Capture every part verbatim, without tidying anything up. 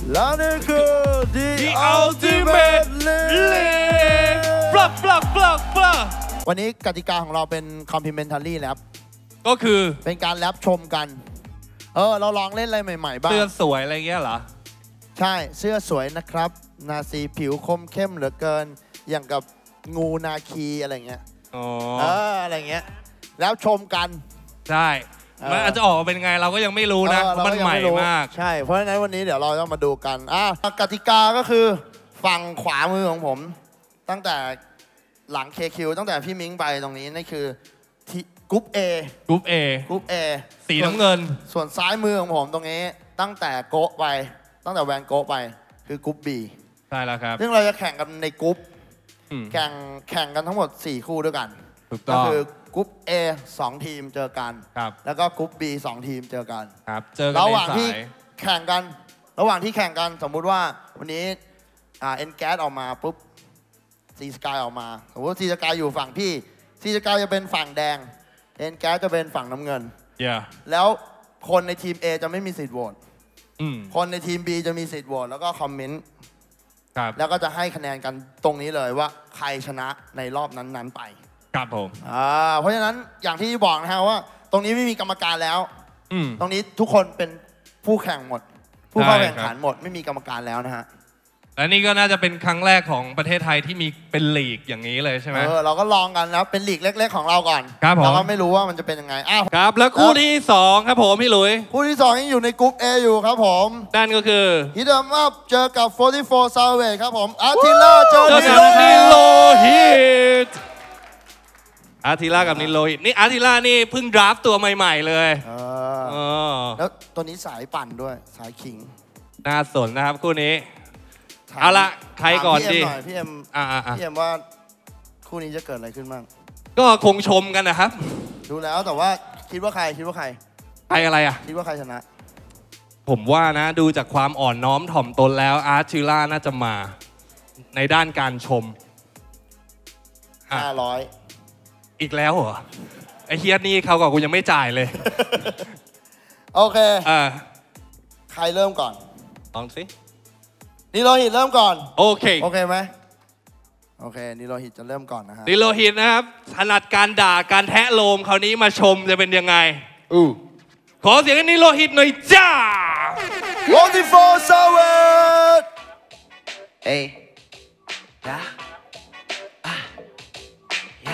แล้วนี่คือ The Ultimate League บลับ บลับ บลับ บลับวันนี้กติกาของเราเป็น complimentary แรปก็คือเป็นการแรปชมกันเออเราลองเล่นอะไรใหม่ๆบ้างเสื้อสวยอะไรเงี้ยเหรอใช่เสื้อสวยนะครับนาซีผิวคมเข้มเหลือเกินอย่างกับงูนาคีอะไรเงี้ยอ๋อเอออะไรเงี้ยแล้วชมกันใช่มันอาจจะออกมาเป็นไงเราก็ยังไม่รู้นะมันใหม่มากใช่เพราะฉะนั้นวันนี้เดี๋ยวเราต้องมาดูกันอ่ะกติกาก็คือฝั่งขวามือของผมตั้งแต่หลัง เค คิว ตั้งแต่พี่มิ้งไปตรงนี้นี่คือกรุ๊ป A กรุ๊ป A กรุ๊ป A สีน้ำเงินส่วนซ้ายมือของผมตรงนี้ตั้งแต่โกะไปตั้งแต่แวนโกะไปคือกรุ๊ป B ใช่แล้วครับซึ่งเราจะแข่งกันในกรุ๊ปแข่งแข่งกันทั้งหมดสี่คู่ด้วยกันก็คือกรุ๊ป A สองทีมเจอกันแล้วก็กรุ๊ป B สองทีมเจอกันครับเจอกันระหว่างที่แข่งกันระหว่างที่แข่งกันสมมุติว่าวันนี้อ่าเอ็นแก๊สออกมาปุ๊บซีสกายออกมาสมมติซีสกายอยู่ฝั่งพี่ซีสกายจะเป็นฝั่งแดงเอ็นแก๊สจะเป็นฝั่งน้ำเงิน yeah. แล้วคนในทีม A จะไม่มีสิทธิ์โหวตคนในทีม B จะมีสิทธิ์โหวตแล้วก็คอมเมนต์แล้วก็จะให้คะแนนกันตรงนี้เลยว่าใครชนะในรอบนั้นๆไปครับผมอ่าเพราะฉะนั้นอย่างที่บอกนะฮะว่าตรงนี้ไม่มีกรรมการแล้วตรงนี้ทุกคนเป็นผู้แข่งหมดผู้เข้าแข่งขันหมดไม่มีกรรมการแล้วนะฮะและนี่ก็น่าจะเป็นครั้งแรกของประเทศไทยที่มีเป็นลีกอย่างนี้เลยใช่ไหมเออเราก็ลองกันนะเป็นลีกเล็กๆของเราก่อนครับผมเราก็ไม่รู้ว่ามันจะเป็นยังไงอ้าวครับแล้วคู่ที่สองครับผมพี่หลุยคู่ที่สองยังอยู่ในกรุ๊ป A อยู่ครับผมนั่นก็คือฮิดอัพเจอกับโฟร์ตี้โฟร์ซาวเวทครับผมอาร์ทิล่าเจอกับนิโลฮิตอาร์ทิล่ากับนิโลฮิตนี่อาร์ทิล่านี่เพิ่งดราฟตัวใหม่ๆเลยเออแล้วตัวนี้สายปั่นด้วยสายขิงน่าสนนะครับคู่นี้เอาละใครก่อนดีพี่เอ็มพี่เอ็มว่าคู่นี้จะเกิดอะไรขึ้นบ้างก็คงชมกันนะครับดูแล้วแต่ว่าคิดว่าใครคิดว่าใครใครอะไรอ่ะคิดว่าใครชนะผมว่านะดูจากความอ่อนน้อมถ่อมตนแล้วอาร์ทิล่าน่าจะมาในด้านการชมห้าร้อยอีกแล้วเหรอไอ้เฮียนี่เขากับกูยังไม่จ่ายเลยโอเคอ่าใครเริ่มก่อนลองสินิโรหิตเริ่มก่อนโอเคโอเคไหมโอเคนิโรหิตจะเริ่มก่อนนะฮะนิโรหิตนะครับถนัดการด่าการแทะโลมคราวนี้มาชมจะเป็นยังไงอู้ขอเสียงให้นิโรหิตหน่อยจ้าโฟร์ตี้โฟร์ซาวเวทเอ้ยจ้าอ่ะยา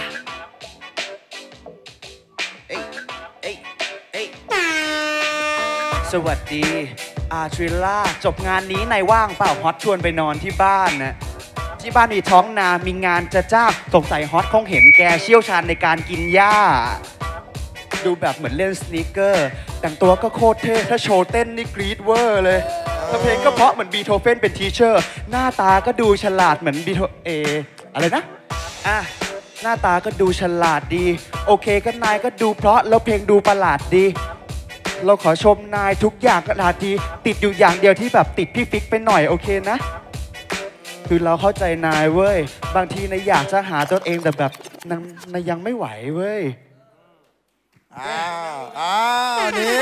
เอ้ยเอ้ยเอ้ยสวัสดีอาร์ทิล่าจบงานนี้นายว่างเปล่าฮอตชวนไปนอนที่บ้านนะที่บ้านมีท้องนามีงานจะจ้างสงสัยฮอตคงเห็นแกเชี่ยวชาญในการกินหญ้าดูแบบเหมือนเล่นสนีกเกอร์แต่งตัวก็โคตรเท่ถ้าโชว์เต้นนี่กรี๊ดเวอร์เลยเพลงก็เพราะเหมือนบีโธเฟนเป็นทีเชอร์หน้าตาก็ดูฉลาดเหมือนบีโธเออะไรนะอ่ะหน้าตาก็ดูฉลาดดีโอเคก็นายก็ดูเพราะแล้วเพลงดูประหลาดดีเราขอชมนายทุกอย่างก็นาทีติดอยู่อย่างเดียวที่แบบติดพี่ฟิกไปหน่อยโอเคนะคือเราเข้าใจนายเว้ยบางทีนายอยากจะหาตัวเองแต่แบบนายยังไม่ไหวเว้ยอ้าวอ้าวเนี่ย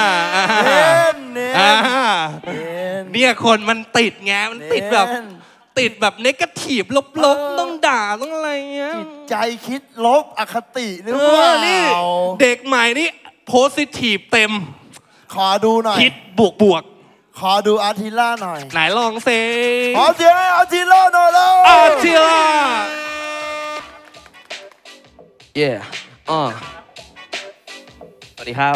เนี่ยเนี่ยคนมันติดไงมันติดแบบติดแบบเนกาทีฟลบๆต้องด่าต้องอะไรเงี้ยจิตใจคิดลบอคติหรือเปล่านี่เด็กใหม่นี่โพสิทีฟเต็มขอดูหน่อยคิดบวกบวกขอดูอาร์ทิล่าหน่อยไหนลองเซขอเสียงให้อาร์ทิล่าหน่อยแล้วอาร์ทิล่าเย่อ่าสวัสดีครับ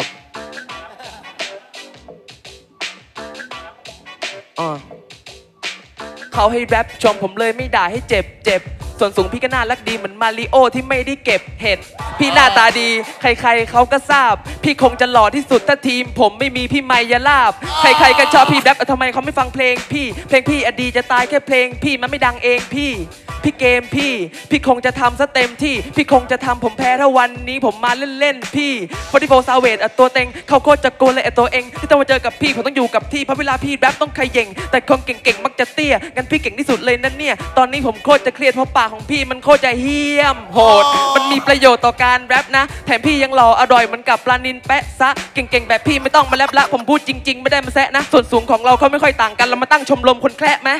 อ่าเขาให้แรปชมผมเลยไม่ด่าให้เจ็บเจ็บส่วนสูงพี่ก็น่ารักดีเหมือนมาริโอที่ไม่ได้เก็บเห็ดพี่หน้าตาดีใครๆเขาก็ทราบพี่คงจะหล่อที่สุดถ้าทีมผมไม่มีพี่ไมยาลาบใครๆก็ชอบพี่แรปทำไมเขาไม่ฟังเพลงพี่เพลงพี่อดีจะตายแค่เพลงพี่มันไม่ดังเองพี่พี่เกมพี่พี่คงจะทำซะเต็มที่พี่คงจะทำผมแพ้ถ้าวันนี้ผมมาเล่นๆพี่โฟร์ตี้โฟร์ซาวเวทตัวเต็งเขาโคตรจะโกนเลยไอตัวเองที่ต้องมาเจอกับพี่ผมต้องอยู่กับที่เพราะเวลาพี่แรปต้องขย่งแต่คนเก่งๆมักจะเตี้ยงั้นพี่เก่งที่สุดเลยนั่นเนี่ยตอนนี้ผมโคตรจะเครียดเพราะปากของพี่มันโคตรจะเหี้ยมโหดมันมีประโยชน์ต่อการการแรปนะแถมพี่ยังหล่ออร่อยเหมือนกับปลานินแปะซะเก่งๆแบบพี่ไม่ต้องมาแรปละผมพูดจริงๆไม่ได้มาแซะนะส่วนสูงของเราเขาไม่ค่อยต่างกันเรามาตั้งชมรมคนแคระไหม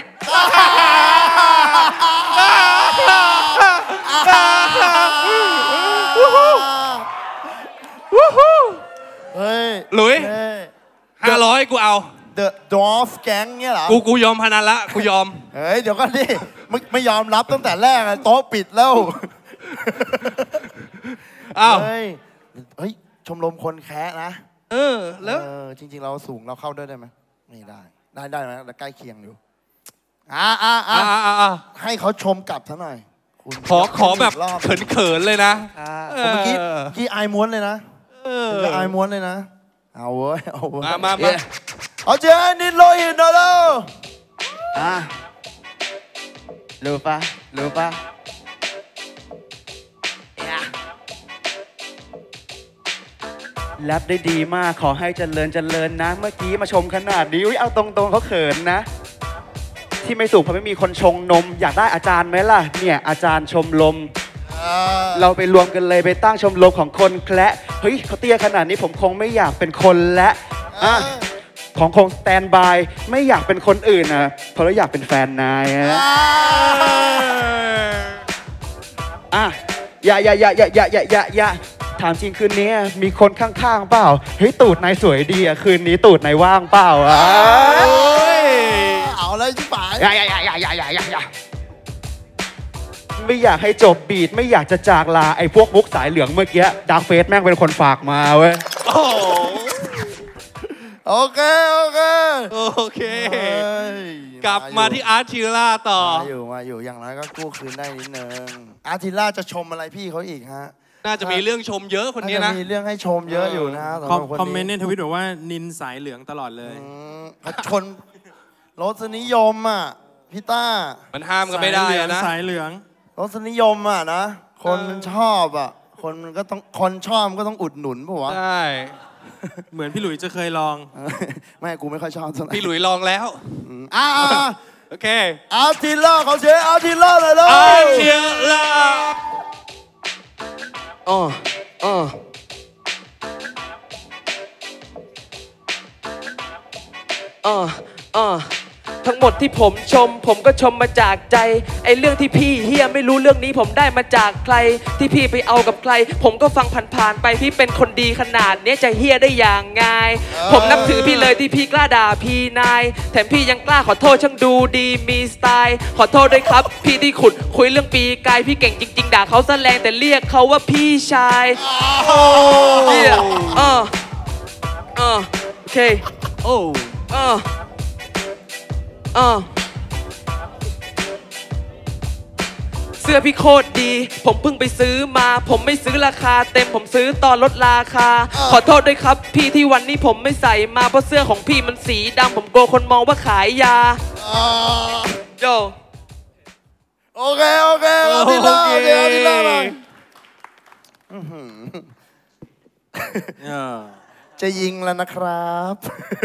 เฮ้ยหลุยห้าร้อยกูเอา The Dwarf Gang เนี่ยเหรอกูกูยอมพนันละกูยอมเฮ้ยเดี๋ยวก็ดิไม่ไม่ยอมรับตั้งแต่แรกโต๊ะปิดแล้วอ้าวเฮ้ยเฮ้ยชมรมคนแคะนะเออแล้วจริงๆเราสูงเราเข้าด้วยได้ไหมไม่ได้ได้ได้ไหมแต่ใกล้เคียงอยู่อ่าอ่าอ่าให้เขาชมกลับซะหน่อยขอขอแบบเขินๆเลยนะเมื่อกี้กี้ไอม้วนเลยนะเออไอม้วนเลยนะเอาเว้ยเอาเว้ยมามาเอาเจนิดโลหินหน่อยเร็วอ่ะรู้ปะรู้ปะแรปได้ดีมากขอให้เจริญเจริญนะเมื่อกี้มาชมขนาดนี้เอาตรงๆเขาเขินนะที่ไม่สูงเพราะไม่มีคนชงนมอยากได้อาจารย์ไหมล่ะเนี่ยอาจารย์ชมรมเราไปรวมกันเลยไปตั้งชมรมของคนแคละเฮ้ยเขาเตี้ยขนาดนี้ผมคงไม่อยากเป็นคนและอ่ะของคงสแตนบายไม่อยากเป็นคนอื่นนะเพราะเราอยากเป็นแฟนนายนะอ่ะอย่าอย่าอย่าอย่าอย่าอย่าอย่าอย่าถามจริงคืนนี้มีคนข้างๆเปล่าเฮ้ยตูดนายสวยดีอ่ะคืนนี้ตูดนายว่างเปล่าอ่ะเอาเลยชิบหายอย่าอย่าอย่าอย่าอย่าอย่าอย่าไม่อยากให้จบบีทไม่อยากจะจากลาไอ้พวกมุกสายเหลืองเมื่อกี้ดาร์กเฟสแม่งเป็นคนฝากมาเว้ยโอเคโอเคโอเคกลับมาที่อาร์ทิล่าต่อมาอยู่มาอยู่อย่างไรก็กู้คืนได้นิดนึงอาร์ทิล่าจะชมอะไรพี่เขาอีกฮะน่าจะมีเรื่องชมเยอะคนนี้นะมีเรื่องให้ชมเยอะอยู่นะคอมเมนต์ในทวิตบอกว่านินสายเหลืองตลอดเลยชนรสนิยมอ่ะพี่ต้ามันห้ามกันไม่ได้นะสายเหลืองรสนิยมอ่ะนะคนมันชอบอ่ะคนมันก็ต้องคนชอบก็ต้องอุดหนุนป่ะวะใช่เหมือนพี่หลุยจะเคยลองไม่กูไม่ค่อยชอบเท่าไหร่พี่หลุยลองแล้วอ่าโอเคอาร์ทิล่าเขาเชียร์อาร์ทิล่าเลยเลยอาร์ทิล่าอ๋ออ๋ออ๋ออ๋อทั้งหมดที่ผมชมผมก็ชมมาจากใจไอ้เรื่องที่พี่เฮียไม่รู้เรื่องนี้ผมได้มาจากใครที่พี่ไปเอากับใครผมก็ฟังผ่านๆไปพี่เป็นคนดีขนาดนี้จะเฮียได้อย่างไงผมนับถือพี่เลยที่พี่กล้าด่าพี่นายแถมพี่ยังกล้าขอโทษช่างดูดีมีสไตล์ขอโทษด้วยครับพี่ที่ขุดคุยเรื่องปีกายพี่เก่งจริงๆด่าเขาแสลงแต่เรียกเขาว่าพี่ชายเฮียเออเออโอเคโอ้เออเออเสื้อพี่โคตรดีผมเพิ่งไปซื้อมาผมไม่ซื้อราคาเต็มผมซื้อตอนลดราคาขอโทษด้วยครับพี่ที่วันนี้ผมไม่ใส่มาเพราะเสื้อของพี่มันสีดำผมกลัวคนมองว่าขายยาโจโอเคโอเคเอาทีละเอาทีละเอาทีละหน่อยจะยิงแล้วนะครับ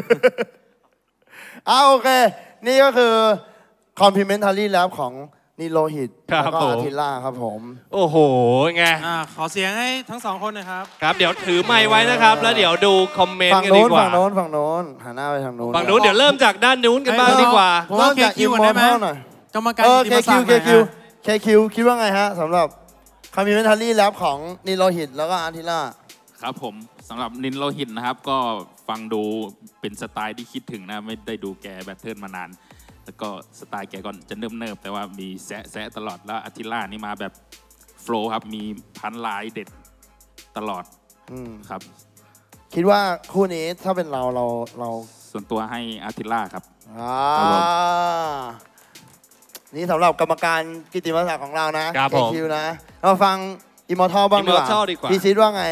อ้าวโอเคนี่ก็คือ complimentary rap ของนิโรหิตแล้วก็อาทิล่าครับผมโอ้โหไงขอเสียงให้ทั้งสองคนนะครับครับเดี๋ยวถือไมค์ไว้นะครับแล้วเดี๋ยวดูคอมเมนต์กันดีกว่าฝั่งโน้นฝั่งโน้นหันหน้าไปทางโน้นฝั่งโน้นเดี๋ยวเริ่มจากด้านนู้นกันบ้างดีกว่าเริ่มจากอิมมอร์ทัลหน่อยกรรมการเคคิวเคคิวเคคิวคิดว่าไงฮะสำหรับ complimentary rap ของนิโรหิตแล้วก็อาทิล่าครับผมสำหรับนิโรหิตนะครับก็ฟังดูเป็นสไตล์ที่คิดถึงนะไม่ได้ดูแกแบทเทิลมานานแล้วก็สไตล์แกก็จะเนิบๆแต่ว่ามีแซะแซะตลอดแล้วอาทิล่านี่มาแบบโฟล์ครับมีพันลายเด็ดตลอดครับคิดว่าคู่นี้ถ้าเป็นเราเราเราส่วนตัวให้อาทิล่าครับอ่านี่สำหรับกรรมการกิตติมศักดิ์ของเรานะเคคิวนะเราฟังอิมมอร์ทัลบ้างดีกว่าพี่ซิดว่าไง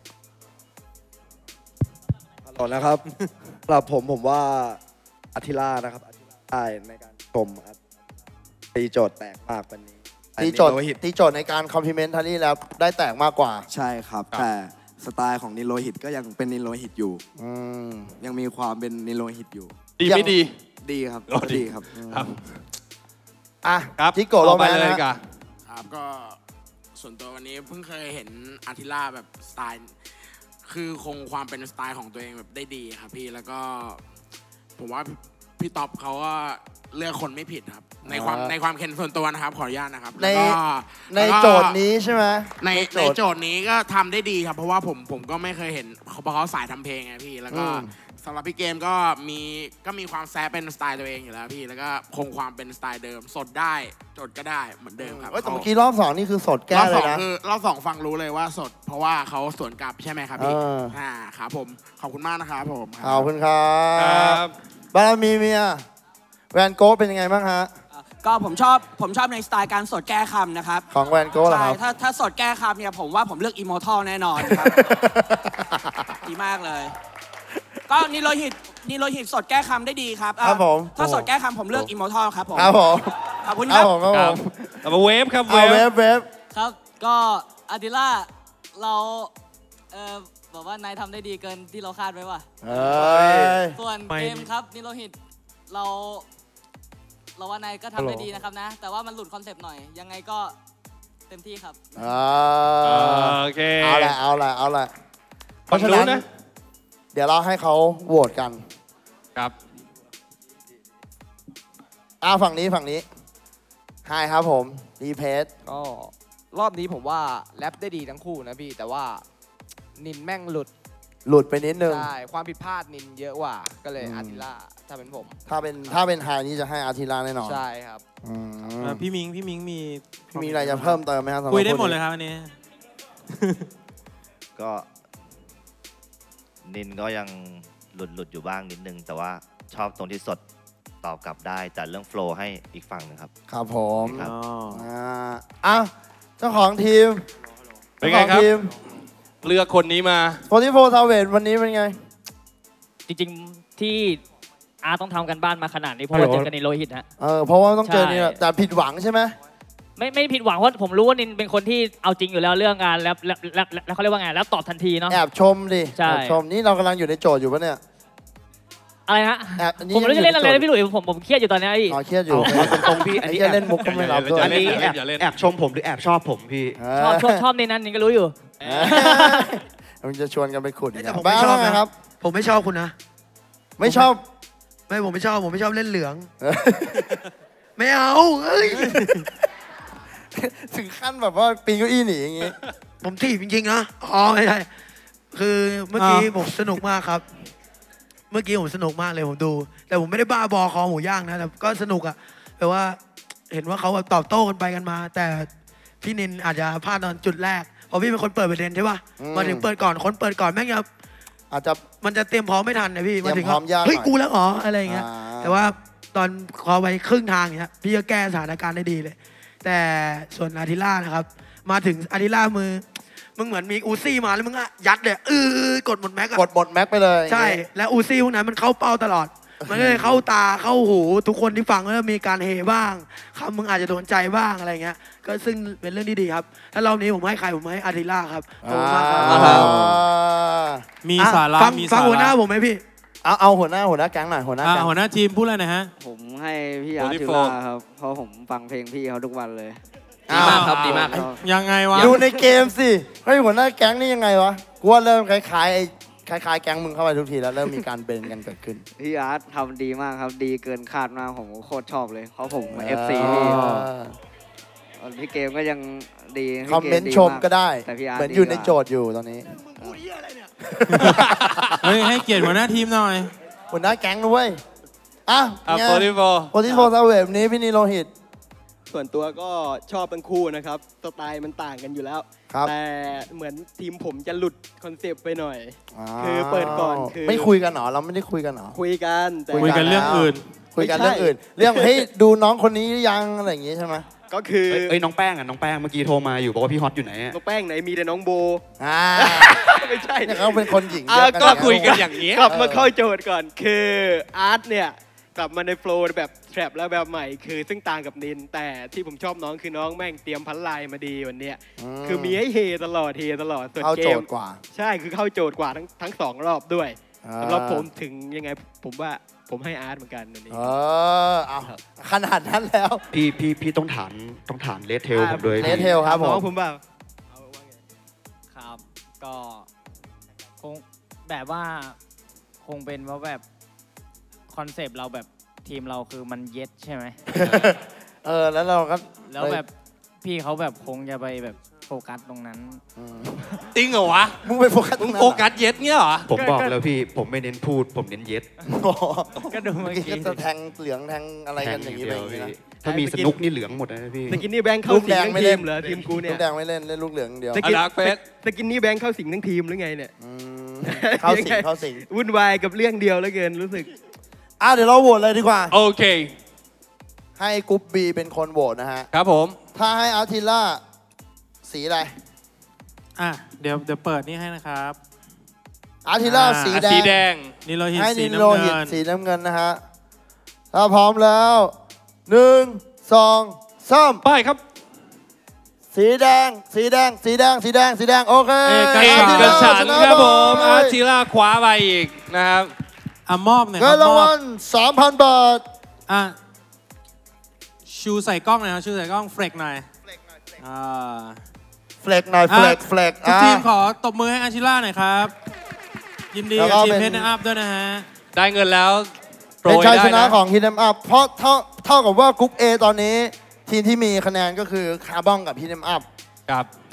ต่อนะครับสำหรับผมผมว่าอาทิล่านะครับอาทิล่าได้ในการชมตีโจทย์แตกมากวันนี้ตีโจทย์ตีโจทย์ในการคอมพลีเมนทารี่แล้วได้แตกมากกว่าใช่ครับแต่สไตล์ของนิโรหิตก็ยังเป็นนิโรหิตอยู่ยังมีความเป็นนิโรหิตอยู่ดีไม่ดีดีครับดีครับอ่ะครับที่โกลงไปเลยกันครับก็ส่วนตัววันนี้เพิ่งเคยเห็นอาทิล่าแบบสไตล์คือคงความเป็นสไตล์ของตัวเองแบบได้ดีครับพี่แล้วก็ผมว่าพี่ท็อปเขาก็เลือกคนไม่ผิดครับในความในความเห็นส่วนตัวนะครับขออนุญาตนะครับในแล้วก็ในโจทย์นี้ใช่ไหมในในโจทย์นี้ก็ทำได้ดีครับเพราะว่าผมผมก็ไม่เคยเห็นเขาเพราะเขาสายทำเพลงไงพี่แล้วก็สำหรับพี่เกมก็มีก็มีความแซ่เป็นสไตล์ตัวเองอยู่แล้วพี่แล้วก็คงความเป็นสไตล์เดิมสดได้โจทย์ก็ได้เหมือนเดิมครับแต่เมื่อกี้รอบสองนี่คือสดแก้รอบเลสอย งนะคือรอบสองฟังรู้เลยว่าสด เพราะว่าเขาสวนกลับใช่ไหมครับพี่เอออ่าครับผมขอบคุณมากนะครับผมขอบคุณครัครับบารมีเมียแวนโก้เป็นยังไงบ้างฮะก็ผมชอบผมชอบในสไตล์การสดแก้คำนะครับของแวนโก้เหรอใช่ครับถ้าถ้าสดแก้คำเนี่ยผมว่าผมเลือกอิมมอร์ทัลแน่นอนครับ ดีมากเลย ก็นิโรหิตนิโรหิตสดแก้คำได้ดีครับอ่ะครับผมถ้าสดแก้คำผมเลือกอิมมอร์ทัลครับผมครับผมขอบคุณคครัรับบ ผมครับคผรับมเอามาเวฟครับเอาเวฟเวฟครับ ก็อาติล่าเราเออบอกว่านายทำได้ดีเกินที่เราคาดไว้ว่ะเอ้ยส่วนไม่เกมครับนิโรหิตเรา เราว่านายก็ทำได้ดีนะครับนะ แต่ว่ามันหลุดคอนเซปต์หน่อย ยังไงก็เต็มที่ครับอ่าโอเคเอาละเอาละเอาละเพฝั่ราะงฉะนู้นั้น นนะเดี๋ยวเราให้เขาโหวตกันครับอ้าวฝั่งนี้ฝั่งนี้ไฮครับผมรีเพสก็รอบนี้ผมว่าแรปได้ดีทั้งคู่นะพี่ แต่ว่านินแม่งหลุดหลุดไปนิดนึงใช่ ความผิดพลาดนินเยอะกว่า ก็เลยอาร์ติล่าถ้าเป็นผมถ้าเป็นถ้าเป็นไฮนี่จะให้อาร์ทิลาแน่นอนใช่ครับอืมเอ่อพี่มิงพี่มิงมีมีอะไรจะเพิ่มเติมไหมครับสำหรับคุยได้หมดนเลยครับอันนี้ก็นินก็ยังหลุดหลุดอยู่บ้างนิดนึง แต่ว่าชอบตรงที่สดตอบกลับได้จัดเรื่องโฟลว์ให้อีกฝั่งหนึงครับครับผมครับอ่าอ่ะเจ้าของทีมเป็นไงครับจ้าของทีมเลือกคนนี้มาโฟร์ตี้โฟร์ซาเวตวันนี้เป็นไงจริงๆที่อาต้องทำกันบ้านมาขนาดนี้เพราะว่าเจอกันในโลหิตฮะเออเพราะว่าต้องเจอใช่นี่แหละแต่ผิดหวังใช่ไหมไม่ไม่ผิดหวังเพราะผมรู้ว่านินเป็นคนที่เอาจริงอยู่แล้วเรื่องงานแล้วแล้วแล้วแล้วเขาเรียกว่าไงแล้วตอบทันทีเนาะแอบชมดิใช่แอบชมนี่เรากำลังอยู่ในโจทย์อยู่ปะเนี่ยอะไรฮะแอบอันนี้ผมไม่รู้จะเล่นอะไรยังนะยู่พี่หลุยส์ผมผมเครียดอยู่ตอนนี้พี่อ๋อเครียดอยู่เอาตรงๆพี่อันนี้ไอ้เหี้ยเล่นมุกก็ไม่รับด้วยอันนี้อย่าแอเล่บนอย่าเล่นแอบชมผมหรือแอบชอบผมพี่ชอบชอบชอบในนั้นนินก็รู้อยู่เออมันจะชวนกันไปขุดอีกแต่ผมบ้าไม่ชอบไงนะครับ ผมไม่ชอบคุณนะไม่ชอบไม่ผมไม่ชอบผมไม่ชอบเล่นเหลือง ไม่เอาเอ้ยถึงขั้นแบบว่าปีนเก้าอี้หนีอย่างงี้ผมถีบจริงๆนะอ๋อไม่ใช่คือเมื่อกี้ผมสนุกมากครับ เมื่อกี้ผมสนุกมากเลยผมดู แต่ผมไม่ได้บ้าบอคอหมูย่างนะแต่ก็สนุกอะแปลว่าเห็นว่าเขาแบบตอบโต้กันไปกันมา แต่พี่นินอาจจะพลาดตอนจุดแรกเพราะพี่เป็นคนเปิดประเด็นใช่ป่ะอืมมาถึงเปิดก่อนคนเปิดก่อนแม่งจะอาจจะมันจะเตรียมพร้อมไม่ทันนะพี่เตรีมายมถึงพร้อมยากหน่อยเฮ้ยกูแล้วเหรออะไรอย่างเงี้ยอ่าแต่ว่าตอนพอไปครึ่งทางเนี้ยพี่ก็แก้สถานการณ์ได้ดีเลย แต่ส่วนอาทิล่านะครับ มาถึงอาทิล่ามือมึงเหมือนมีอูซี่มาแล้วมึงอะยัดเลยเออกดหมดแม็กอะกดหมดแม็กไปเลยใช่ แล้วอูซี่พวกนั้นมันเข้าเป้าตลอด มันก็เลยเข้าตาเข้าหูทุกคนที่ฟังก็มีการเฮบ้างคำมึงอาจจะโดนใจบ้างอะไรเงี้ย ก็ซึ่งเป็นเรื่องที่ดีครับ ถ้ารอบนี้ผมให้ใครผมให้อาทิล่าครับขอบคุณมากครับอ่ามีสาระฟังมีฟังสาหัวหน้าระผมไหมพี่เอาเอาหัวหน้าหัวหน้าแก๊งหน่อยหัวหน้าอ่าแก๊งหัวหน้าทีมพูดอะไรหนะฮะผมให้พี่อาร์ติโฟล่าร์ครับ เพราะผมฟังเพลงพี่เขาทุกวันเลยดีมากครับดีมากยังไงวะดูในเกมสิเฮ้ยหัวหน้าแก๊งนี่ยังไงวะกูว่าเริ่มคล้ายๆไอ้คล้ายๆแก๊งมึงเข้าไปทุกทีแล้วเริ่มมีการเบนกันเกิดขึ้นพี่อาร์ตทำดีมากครับ ดีเกินคาดมากผมโคตรชอบเลย เพราะผมเอฟซีอ่าพี่พี่เกมก็ยังดีพี่คอมเมนต์กชมก็ได้แต่พี่อาร์ตเหมือนอยู่ดีกในว่าโจทย์อยู่ตอนนี้เฮ้ยให้เกียรติหัวหน้าทีมหน่อยหัวหน้าแก๊งด้วยอ่ะอ่ะไงโฟร์ตี้โฟร์โปรติโฟซาเวฟนี้พี่นีโรหิตส่วนตัวก็ชอบทั้งคู่นะครับสไตล์มันต่างกันอยู่แล้วครับแต่เหมือนทีมผมจะหลุดคอนเซปต์ไปหน่อยอ้าวคือเปิดก่อนคือไม่คุยกันเหรอเราไม่ได้คุยกันเหรอคุยกันแต่คุยกันเรื่องอื่นคุยกันไม่ใช่เรื่องอื่น เรื่องเฮ้ยดูน้องคนนี้หรือยังอะไรอย่างงี้ใช่ไหมก็คือเอ้ยน้องแป้งอ่ะน้องแป้งเมื่อกี้โทรมาอยู่บอกว่าพี่ฮอตอยู่ไหนอะน้องแป้งไหนมีแต่น้องโบอ่าไม่ใช่เนี่ยเขาเป็นคนหญิงเยอ่ะอะกันก็เนี่ยคุยกันอย่างนี้กลับมาเข้าโจทย์ก่อนคืออาร์ตเนี่ยกลับมาในโฟล์แบบแทร็ปแล้วแบบใหม่ คือซึ่งต่างกับนิน แต่ที่ผมชอบน้องคือน้องแม่งเตรียมพันลายมาดีวันเนี้ยมคือมีให้เฮตลอดเฮตลอดส่วนเข้าเกโจมทย์กว่าใช่คือเข้าโจทย์กว่าทั้งทั้งสองรอบด้วยอ่าสำหรับผมถึงยังไงผมว่าผมให้อาร์ตเหมือนกันอันนี้เออเอาขนาดนั้นแล้วพี่พี่พี่ต้องถามต้องถามเลดเทลผมด้วยเลดเทลครับผมน้องผมเปล่าครับ ก็คงแบบว่าคงเป็นว่าแบบคอนเซปต์เราแบบทีมเราคือมันเย็ดใช่ไหมเออแล้วเราก็แล้วแบบพี่เขาแบบคงจะไปแบบโฟกัสตรงนั้นจริงเหรอวะมึงไปโฟกัสมึงโฟกัสเย็ดเงี้ยเหรอผมบอกแล้วพี่ผมไม่เน้นพูดผมเน้นเย็ดก็ดูเมื่อกี้ก็จะแทงเหลืองแทงอะไรกันอย่างนี้ไปอย่างนี้นะถ้ามีสนุกนี่เหลืองหมดนะพี่สกินนี่แบงค์เข้าลูกสิแดงงทั้งไม่ทีเล่นมเหรอทีมกูเนี่ยลูกแดงไม่เล่นเล่นลูกเหลืองอย่างเดียวสกินเอาละเฟสสกินนี่แบงค์เข้าสิงทั้งทีมหรือไงเนี่ยเข้าสิงเข้าสิงวุ่นวายกับเรื่องเดียวแล้วเกินรู้สึกอ่ะเดี๋ยวเราโหวตเลยดีกว่าโอเคให้กรุ๊ปบีเป็นคนโหวตนะฮะครับผมถ้าให้อาร์ทิล่าสีอะไรอ่ะเดี๋ยวเดี๋ยวเปิดนี่ให้นะครับอาร์ทิล่าสีแดงสีแดงนิโรหิตให้สีนิน้ำโรหิตเงินสีน้ำเงินนะฮะ ถ้าพร้อมแล้วหนึ่งสองสามไปครับสีแดง สีแดง สีแดง สีแดง สีแดง โอเคเอกเอฉันท์กฉันท์ครับผมไปอาร์ทิล่าคว้าไปอีกนะครับอ่ะมอบหน่อยคเงิรันบรางมอวับลสามพันบาทอ่ะชูใส่กล้องหน่อยครับชูใส่กล้องเฟลกหน่อยอ่าเฟลกหน่อย เฟลกอ่ะเฟลกทุกอ่ะทีมขอตบมือให้อาชิล่าหน่อยครับ ยินดีแล้วกับก็ทีมเป็นเพชรอัพด้วยนะฮะได้เงินแล้วโปรเป็นยชัยได้ชนะนะของฮิน e มอัพเพราะเท่าเท่ากับว่ากรุ๊ป A ตอนนี้ ทีมที่มีคะแนนก็คือคาร์บอนกับฮิน e มอัพครับ